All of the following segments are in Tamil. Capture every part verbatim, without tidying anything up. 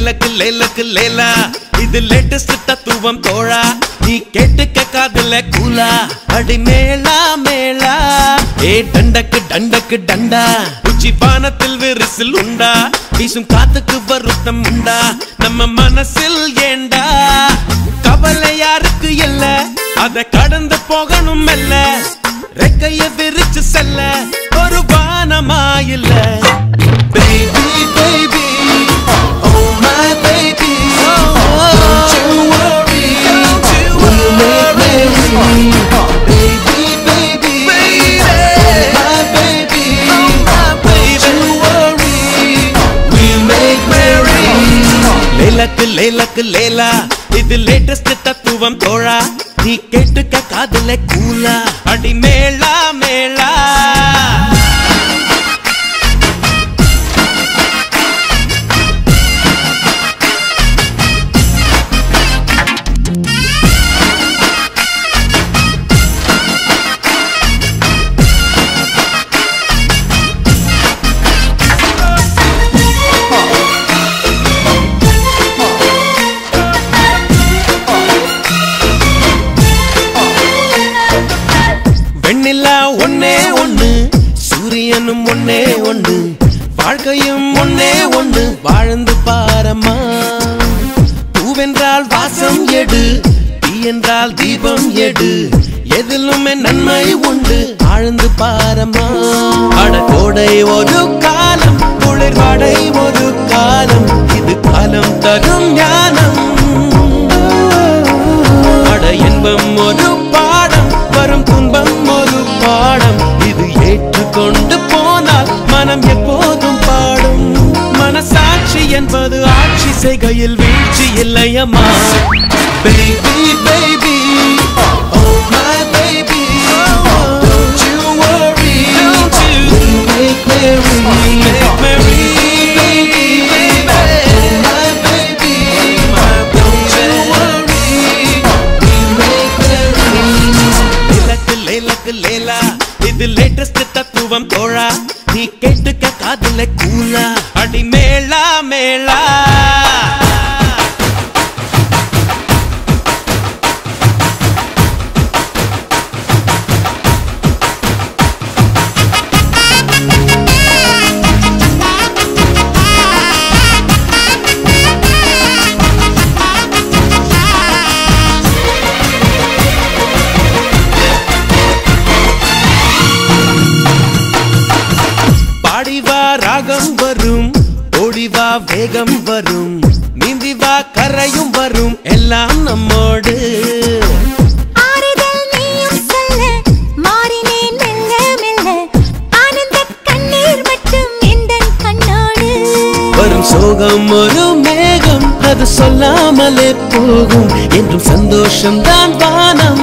லேலக்கு லேலக்கு லேலா இது லேட்டஸ்ட் தத்துவம் தோழா நீ கேட்டுக்க காதுல கூலா அடி மேளா மேளா ஏ டண்டக்கு டண்டக்கு டண்டா உச்சி பானத்தில் விரிசில் உண்டா வீசும் காத்துக்கு வருத்தம் உண்டா நம்ம மனசில் ஏண்டா கவலை யாருக்கு இல்ல அத கடந்து போகணும் மெல்ல ரெக்கைய விரிச்சு செல்ல ஒரு வானமா இல்ல baby baby oh my baby don't you worry we'll make merry baby baby oh my baby don't you worry we'll make merry லேலக்கு லேலக்கு லேலா இது லேட்டஸ்ட் தத்துவம் தோழா நீ கேட்டுக்க காதுல கூலா அடி மேளா மேளா வெண்ணிலா ஒன்னே ஒண்ணு சூரியனும் ஒன்னே ஒண்ணு வாழ்க்கையும் ஒன்னே ஒண்ணு வாழ்ந்து பாரம்மா பூவென்றால் வாசம் எடு தீ என்றால் தீபம் எடு எதிலுமே நன்மை உண்டு ஆழ்ந்து பாரம்மா அடகோடை ஒரு காலம் குளிர்வாடை ஒரு காலம் இது காலம் தரும் ஞானம் அட இன்பம் ஒரு பாடம் வரும் துன்பம் ஒரு பாடம் இது ஏற்றுக்கொண்டு போனால் மனம் எப்போதும் பாடும் மனசாட்சி என்பது ஆட்சி செய்கையில் வீழ்ச்சி இல்லையம்மா baby baby oh my baby don't you worry don't you we'll make merry make merry baby oh my baby don't you worry we'll make merry லேலக்கு லேலக்கு லேலா இது லேட்டஸ்ட் தத்துவம் தோழா நீ கேட்டுக்க காதுல கூலா அடி மேளா மேளா பாடிவா ராகம் வரும் ஓடிவா வேகம் வரும் நீந்திவா கரையும் வரும் எல்லாம் நம்மோடு ஆறுதல் நீயும் சொல்ல மாறினேன் மெல்ல மெல்ல ஆனந்த கண்ணீர் மட்டும் எந்தன் கண்ணோடு வரும் சோகம் ஒரு மேகம் அது சொல்லாமலே போகும் என்றும் சந்தோஷம் தான் வானம்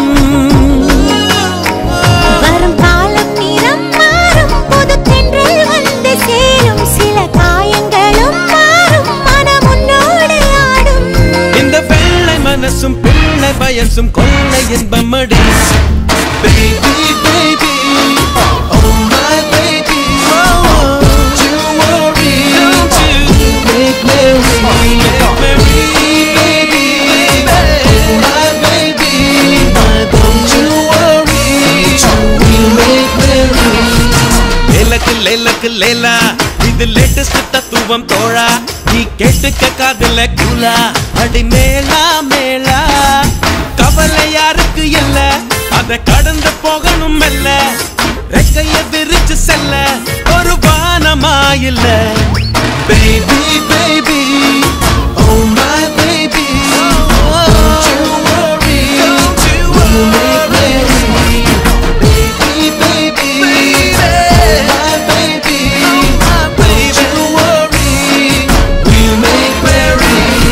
வரும் காலம் நிறம் மாறும் புது தென்றல் வந்து சேரும் சில காயங்களும் மாறும் மனம் உன்னோடு ஆடும் இந்த வெள்ளை மனசும் பிள்ளை பயசும் கொள்ளை இன்பமடி baby baby oh my baby don't you worry don't you make merry make merry baby oh my baby don't you worry we'll make merry லேலக்கு லேலக்கு லேலா இது லேட்டஸ்ட் தத்துவம் தோழா நீ கேட்டுக்க காதுல கூலா அடி மேளா மேளா கவலை யாருக்கு இல்ல அத கடந்து போகணும் மெல்ல ரெக்கைய விரிச்சு செல்ல ஒரு வானமா இல்ல baby baby oh my baby don't you worry don't you we'll make merry baby baby oh my baby don't you worry we'll make merry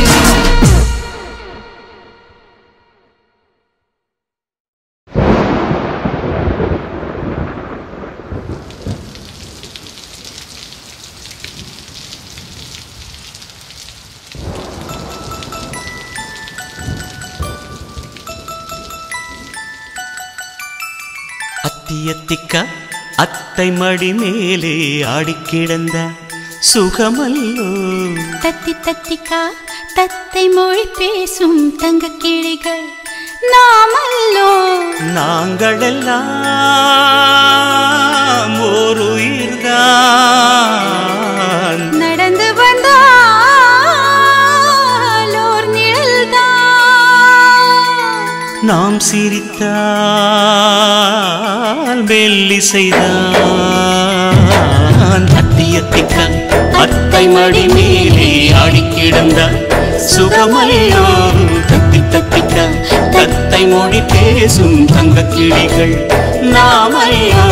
அத்தியத்திக்க அத்தை மடி மேலே ஆடிக்கிடந்த சுகமல்லோ தத்தி தத்திக்கா தத்தை மொழி பேசும் தங்க கிளிகள் நாமல்லோ. நாங்களெல்லாம் ஒரு உயிர்தான், நடந்து வந்தால் ஓர் நிழல்தான். நாம் சிரித்தால் மெல்லிசைதான். அத்தியத்திக்கான் அத்தை மடி மேலே ஆடி கிடந்தார் சுகமல்லோ. தத்தி தத்திக்கா தத்தை மொழி பேசும் தங்க கிளிகள் நாமல்லோ.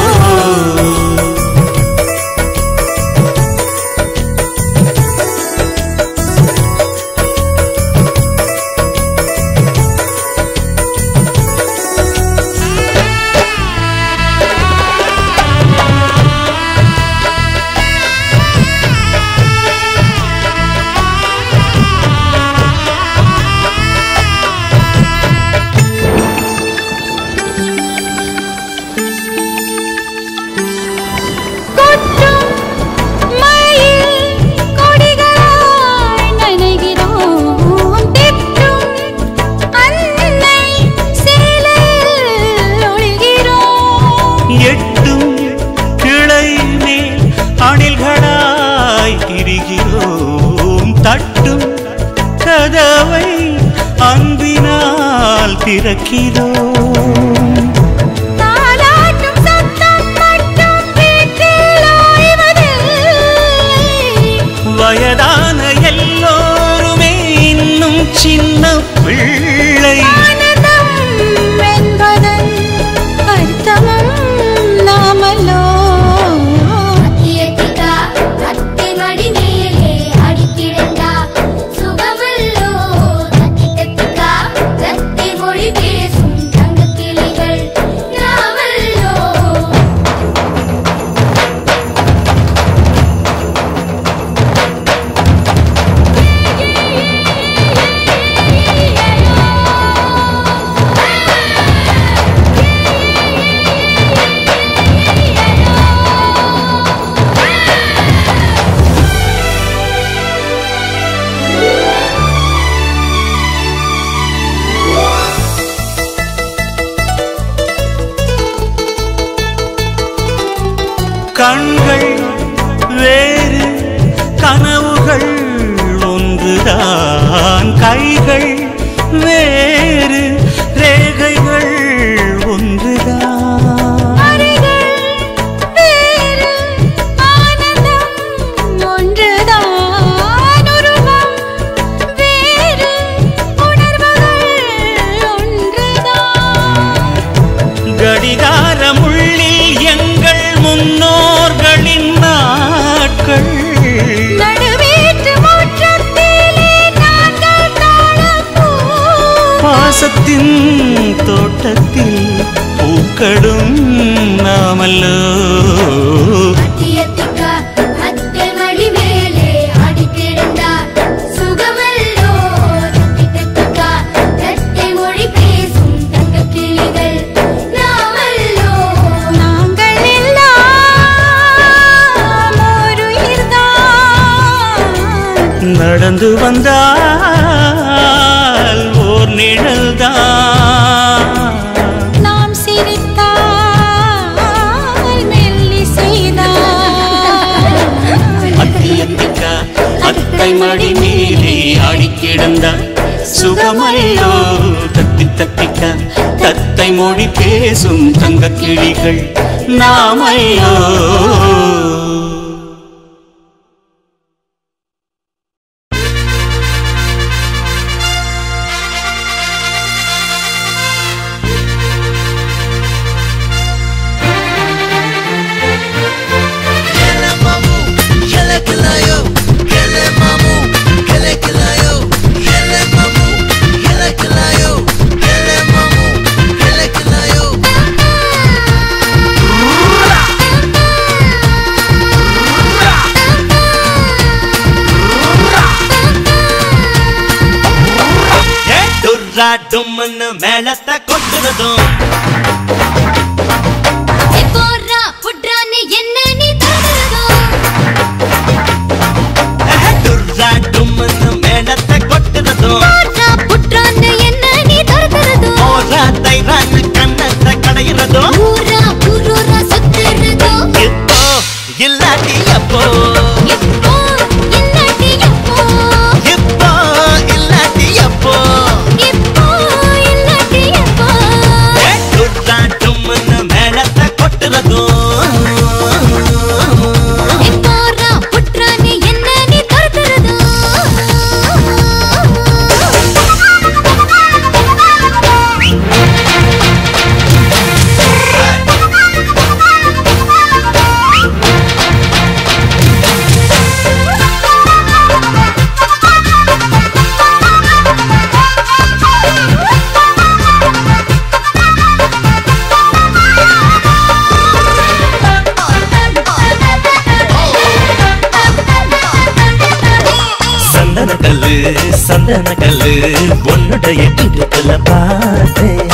தட்டும் கதவை அன்பினால் திறக்கிறோம். தாலாட்டும் சத்தம் மட்டும் வீட்டில் ஓய்வதில்லை. வயதான எல்லோருமே இன்னும் சின்ன பிள்ளை. ஆனந்தம் என்பதன் அர்த்தமும் நாமல்லோ. கண்கள் வேறு கனவுகள் ஒன்றுதான், கைகள் வேறு ரேகைகள் ஒன்றுதான். கடிகாரமுள்ளில் எங்கள் முன்னோர்களின் நாட்கள், நடுவீட்டு முற்றத்திலே நாங்கள் தாழப்போம். பாசத்தின் தோட்டத்தில் பூக்களும் நாமல்லோ. நடந்து வந்தால் ஓர் நிழல்தான். நாம் சிரித்தால் மெல்லிசைதான். அத்தியத்திக்கா அத்தை மடி மேலே ஆடி கிடந்தார் சுகமல்லோ. தத்தி தத்திக்கா தத்தை மொழி பேசும் தங்க கிளிகள் நாமல்லோ. டும்முன்னு மேளத்தை கொட்டுனதும் போறா புட்ரான்னு என்ன நீ தடுறதும். டும்முன்னு மேளத்தை கல்லு சந்தன கல்லு உன்னுடைய இடுப்புல பார்த்தேன்.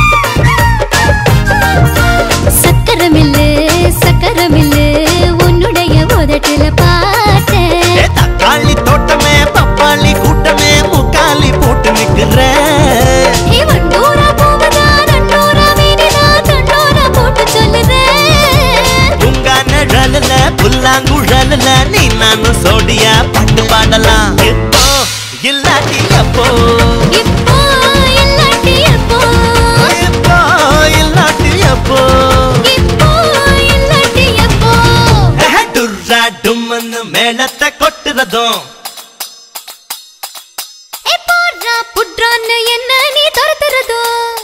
சக்கரமில்லு சக்கரமில்லு உன்னுடைய உதட்டுல பார்த்தேன். தக்காளி தோட்டமே பப்பாளி கூட்டமே முக்காலி போட்டு நிக்கிறேன். வண்டூரா போவதா நண்டூரா வீடுதா தண்டூரா போட்டு சொல்லுறேன். உங்க நிழல்ல புல்லாங்குழல்ல நீ நானும் சோடியா பாட்டு பாடலாம். இப்போ இல்லாட்டி அப்போ இப்போ இல்லாட்டி எப்போ இப்போ இல்லாட்டி அப்போ இப்போ இல்லாட்டி எப்போ டுர்ரா டும்னு மேளத்தை கொட்டுறதும் எப்போடா புட்றான்னு என்ன நீ துரத்துறதோ.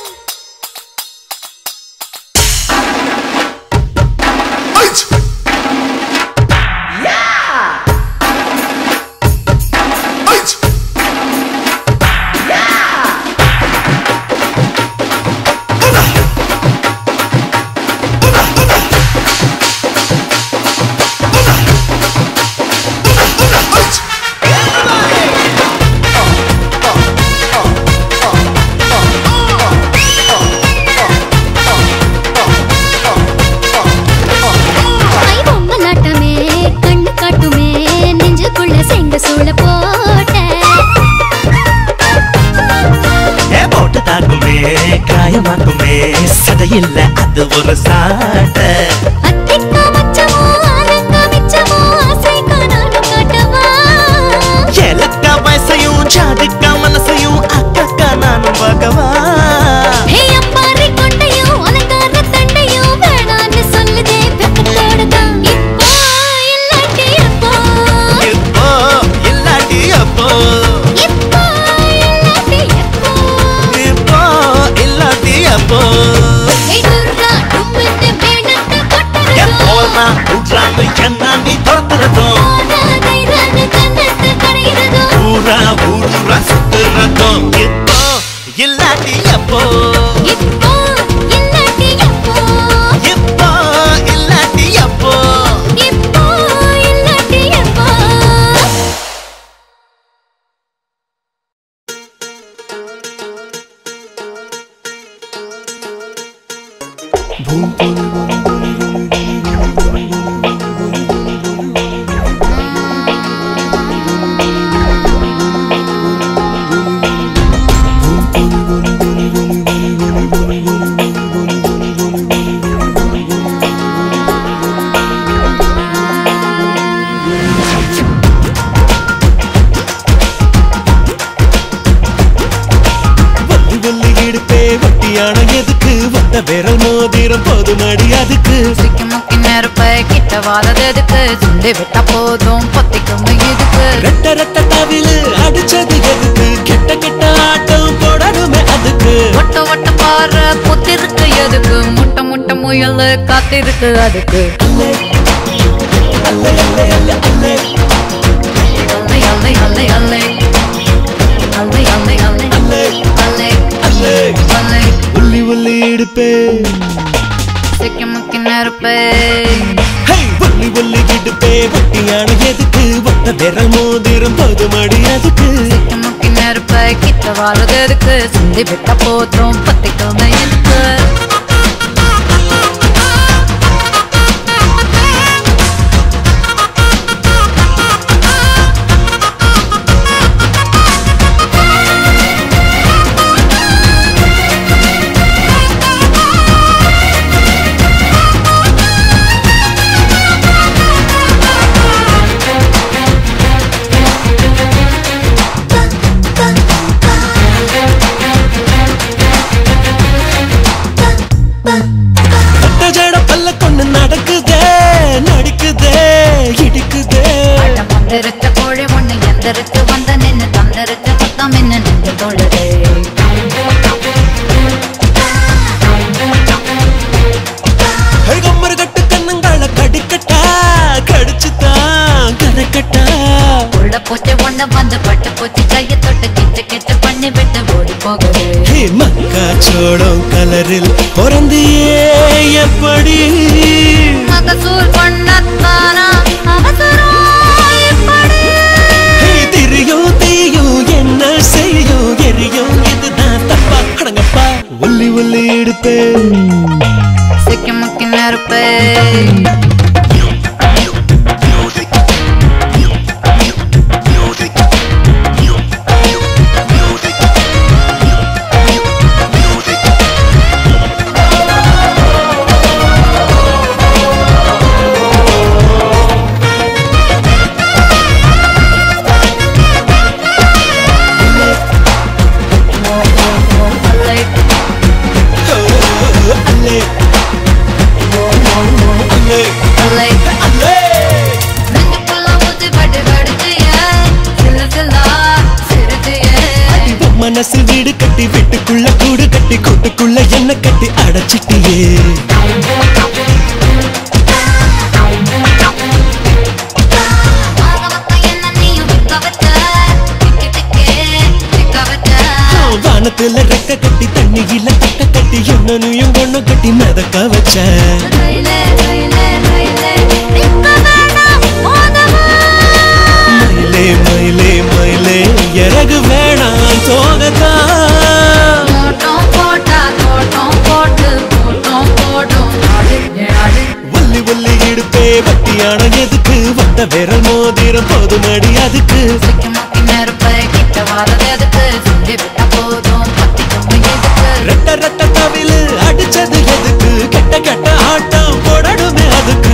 காயமாக்குமே சதையில்ல அது ஒரு சாட்ட. அத்திக்கா மச்சமோ அலங்கா மிச்சமோ ஆசை காணாலும் காட்டவா. ஏலக்கா வயசையும் சாதுக்கா மனசையும் அக்கா நானும் பார்க்கவா. ஹே அம்பாரி கொண்டையும் அலங்கார தண்டையும் வேணான்னு சொல்லுதே வெப்பத்தோடுதான். இப்போ இல்லாட்டி எப்போ இப்போ இல்லாட்டி அப்போ இப்போ இல்லாட்டி எப்போ இப்போ இல்லாட்டி அப்போ துர்ரா டும்னு மேளத்தை கொட்டுறதோ. போனா உட்றான்னு என்ன நீ தோத்துறதும் போராதைரான்னு கண்ணத்தை கரையிறதோ. ஊரா ஊரா சுத்துறதும் இப்போ இல்லாட்டி அப்போ இப்போ இல்லாட்டி எப்போ இப்போ இல்லாட்டி அப்போ இப்போ இல்லாட்டி எப்போ விரல் மோதிரம் போதுமடி அதுக்கு. சிக்கி முக்கி நெருப்ப கிட்ட வாழது எதுக்கு? சுண்டி விட்டா போதும் பொத்திக்கும் இதுக்கு. ரெட்ட ரெட்ட தவிலு அடிச்சது எதுக்கு? கெட்ட கெட்ட ஆட்டம் போடணுமே அதுக்கு. ஒட்ட ஒட்ட பாரு புத்திருக்கு எதுக்கு? முட்டை முட்டை முயல் காத்திருக்கு அதுக்கு. அல்லை அல்லை அல்லை அல்லை அல்லை அல்லை அல்லை அல்லை அல்லை அல்லை அல்லை அல்லை அல்லை அல்லை அல்லை உள்ளி உள்ளி இடுப்பே சிக்கி முக்கி நெருப்பே உள்ளி உள்ளி இடுப்பே வட்டியான எதுக்கு? ஒத்த விரல் மோதிரம் போதுமடி அதுக்கு. சிக்கி முக்கி நெருப்ப கிட்ட வாழது எதுக்கு? சுண்டி விட்டா போதும் பொத்திக்கும் இதுக்கு. தந்தரிச்ச கோழி ஒண்ணு எந்தரிச்சு வந்த நின்னு தந்தரிச்ச சத்தம் என்ன நின்று தொழுது. கம்மரு கட்டு கண்ணங்கால கடிக்கட்டா கடிச்சுதான் கரைக்கட்டா. உள்ள பூச்சி ஒண்ணு வந்து பட்டு பூச்சி கையை தொட்டு கிச்சு கிச்சு பண்ணி விட்டு ஓடி போகுது. மக்காச்சோளம் கலரில் பிறந்தியே எப்படி? மகசூல் பண்ணத்தானா அவசரம் எப்படி? திரியோ தீயோ மனசு வீடு கட்டி வீட்டுக்குள்ள கூடு கட்டி கூட்டுக்குள்ள என்ன கட்டி அடைச்சிட்டியே வானத்துல ரெக்க கட்டி தண்ணியில கட்ட கட்டி என்னனையும் ஒண்ணு கட்டி மிதக்க வச்ச மயிலே மயிலே மயிலே இறகு வேணாம் தோகத்தா வள்ளி வள்ளி இடுப்பே வட்டியான எதுக்கு வந்த விரல் மோதிரம் போதுமடி அதுக்கு ரெட்ட ரெட்ட தவிலு அடிச்சது எதுக்கு கெட்ட கெட்ட ஆட்டம் போடணுமே அதுக்கு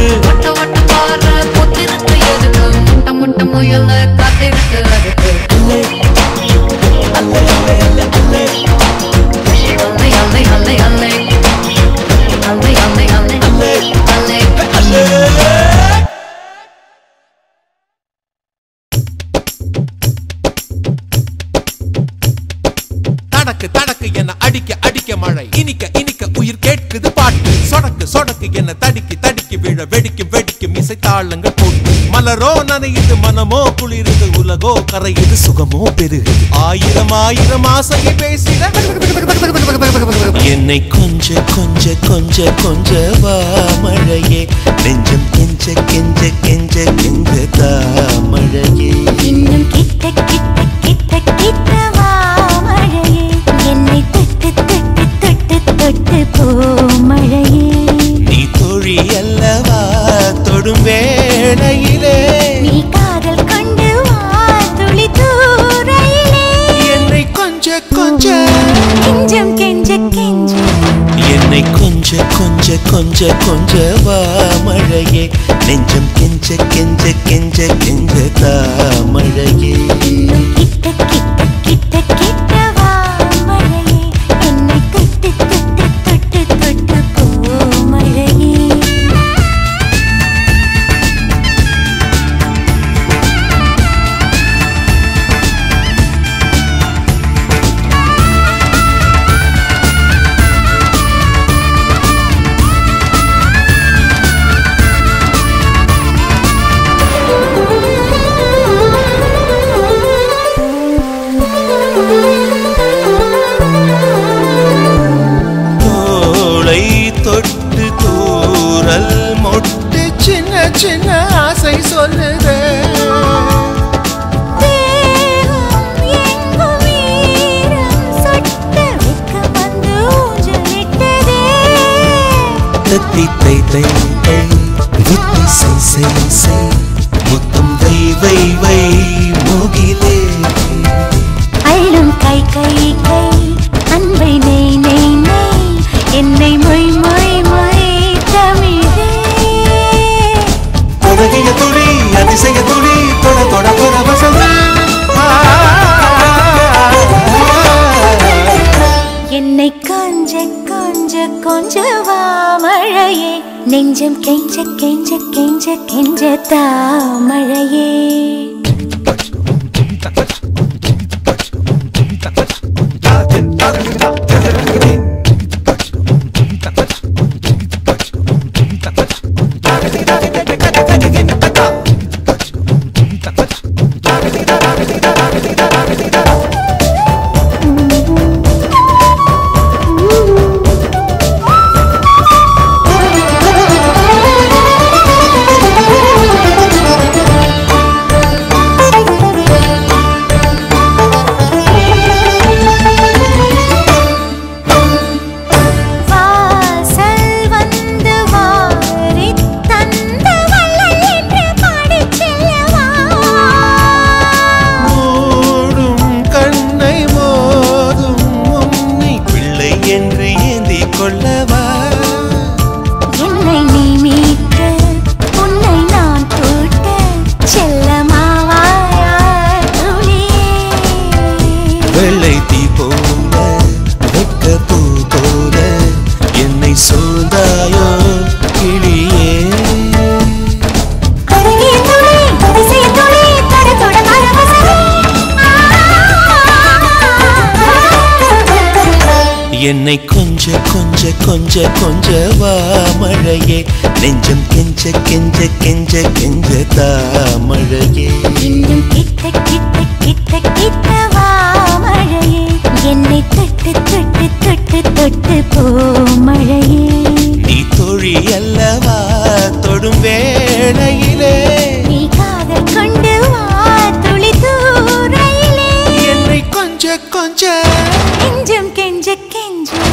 தடக்கு தடக்கு என்ன அடிக்க அடிக்க மழை இனிக்க இனிக்க உயிர் கேட்குது பாட்டு சொடக்கு சொடக்கு என்ன தடிக்கி தடிக்கி விழ வெடிக்கும் வெடிக்கும் இசை தாளங்கள் போட்டு மலரோ நனையுது மனமோ குளிருது உலகோ கரையுது சுகமோ பெருகுது ஆயிரம் ஆயிரம் ஆசையை பேசிட என்னை கொஞ்ச கொஞ்ச கொஞ்ச கொஞ்ச வா மழையே நெஞ்சம் கெஞ்ச கெஞ்ச கெஞ்ச கெஞ்ச தா மழையே இன்னும் கிட்ட கிட்ட கிட்ட கிட்ட வா மழையே என்னை தொட்டு தொட்டு தொட்டு தொட்டு போ மழையே நீ தோழி அல்லவா தொடும் வேளையிலே நீ காதல் கொண்டு வா துளி தூரையிலே என்னை கொஞ்ச கொஞ்ச கெஞ்சம் கெஞ்ச கெஞ்ச என்னை கொஞ்ச கொஞ்ச கொஞ்ச கொஞ்ச வா மழையே நெஞ்சம் கெஞ்ச கெஞ்ச கெஞ்ச கெஞ்ச தா மழையே இன்னும் கிட்ட கிட்ட கிட்ட கிட்ட வா மழையே என்னை தொட்டு தொட்டு தொட்டு தொட்டு போ மழையே தோளை தொட்டு தூரல் மொட்டு சின்ன சின்ன ஆசை சொல்லுதே தேகம் எங்கும் ஈரம் சொட்ட வெட்கம் வந்து ஊஞ்சலிட்டதே தத்தி தை தை தை வித்தி சை சை சை முத்தம் வை வை வை மோகிலே அள்ளும் கை கை கை அன்பை நெய் நெய் நெய் என்னை மொய் மொய் மொய் தமிழே தொடங்கிய துளி அதிசய துளி தொட தொட தொட வசந்தா என்னை கொஞ்ச கொஞ்ச கொஞ்ச வா மழையே நெஞ்சம் கெஞ்ச கெஞ்ச கெஞ்ச கெஞ்ச தா மழையே என்னை கொஞ்ச கொஞ்ச கொஞ்ச கொஞ்ச வா மழையே நெஞ்சம் கெஞ்ச கெஞ்ச கெஞ்ச கெஞ்ச தா மழையே இன்னும் கிட்ட கிட்ட கிட்ட கிட்ட வா மழையே என்னை தொட்டு தொட்டு தொட்டு தொட்டு போ மழையே நீ தோழி அல்லவா தொடும் வேளையிலே நீ காதல் கொண்டு வா துளி தூரையிலே என்னை கொஞ்ச கொஞ்ச கெஞ்சும் கெஞ்ச கெஞ்ச